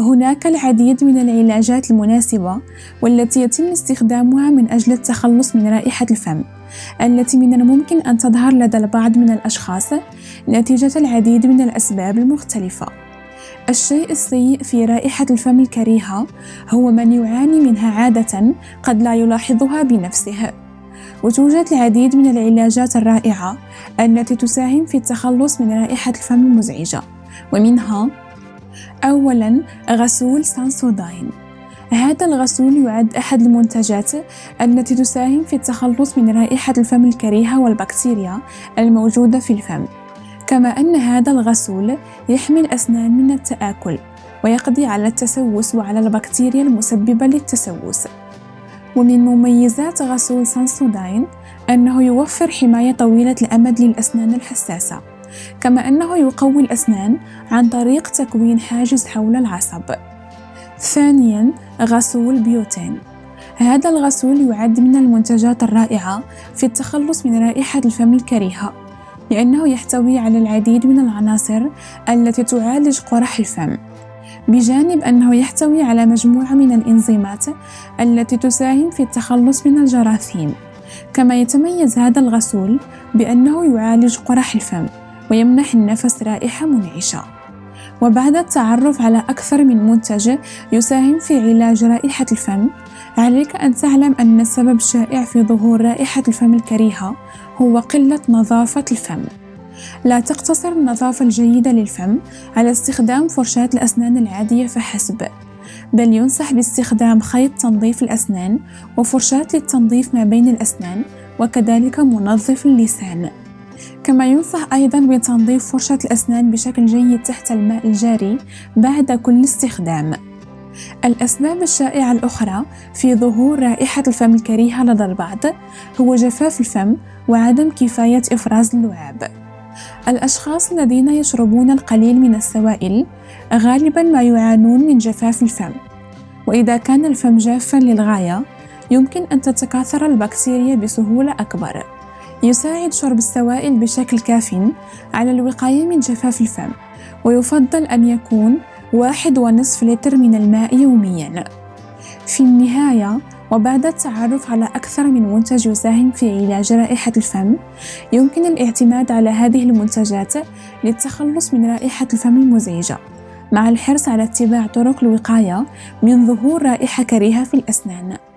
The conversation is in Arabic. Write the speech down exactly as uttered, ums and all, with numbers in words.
هناك العديد من العلاجات المناسبة والتي يتم استخدامها من أجل التخلص من رائحة الفم، التي من الممكن أن تظهر لدى البعض من الأشخاص نتيجة العديد من الأسباب المختلفة. الشيء السيء في رائحة الفم الكريهة هو من يعاني منها عادة قد لا يلاحظها بنفسه، وتوجد العديد من العلاجات الرائعة التي تساهم في التخلص من رائحة الفم المزعجة، ومنها أولاً غسول سانسوداين. هذا الغسول يعد أحد المنتجات التي تساهم في التخلص من رائحة الفم الكريهة والبكتيريا الموجودة في الفم، كما أن هذا الغسول يحمي الأسنان من التآكل ويقضي على التسوس وعلى البكتيريا المسببة للتسوس. ومن مميزات غسول سانسوداين أنه يوفر حماية طويلة الأمد للأسنان الحساسة، كما أنه يقوي الأسنان عن طريق تكوين حاجز حول العصب. ثانياً غسول بيوتين. هذا الغسول يعد من المنتجات الرائعة في التخلص من رائحة الفم الكريهة، لأنه يحتوي على العديد من العناصر التي تعالج قرح الفم، بجانب أنه يحتوي على مجموعة من الإنزيمات التي تساهم في التخلص من الجراثيم. كما يتميز هذا الغسول بأنه يعالج قرح الفم ويمنح النفس رائحة منعشة. وبعد التعرف على أكثر من منتج يساهم في علاج رائحة الفم، عليك أن تعلم أن السبب الشائع في ظهور رائحة الفم الكريهة هو قلة نظافة الفم. لا تقتصر النظافة الجيدة للفم على استخدام فرشاة الأسنان العادية فحسب، بل ينصح باستخدام خيط تنظيف الأسنان وفرشاة للتنظيف ما بين الأسنان، وكذلك منظف اللسان. كما ينصح أيضاً بتنظيف فرشاة الأسنان بشكل جيد تحت الماء الجاري بعد كل استخدام. الأسباب الشائعة الأخرى في ظهور رائحة الفم الكريهة لدى البعض هو جفاف الفم وعدم كفاية إفراز اللعاب. الأشخاص الذين يشربون القليل من السوائل غالباً ما يعانون من جفاف الفم، وإذا كان الفم جافاً للغاية يمكن أن تتكاثر البكتيريا بسهولة أكبر. يساعد شرب السوائل بشكل كاف على الوقاية من جفاف الفم، ويفضل أن يكون واحد ونصف لتر من الماء يومياً. في النهاية، وبعد التعرف على أكثر من منتج يساهم في علاج رائحة الفم، يمكن الاعتماد على هذه المنتجات للتخلص من رائحة الفم المزعجة، مع الحرص على اتباع طرق الوقاية من ظهور رائحة كريهة في الأسنان.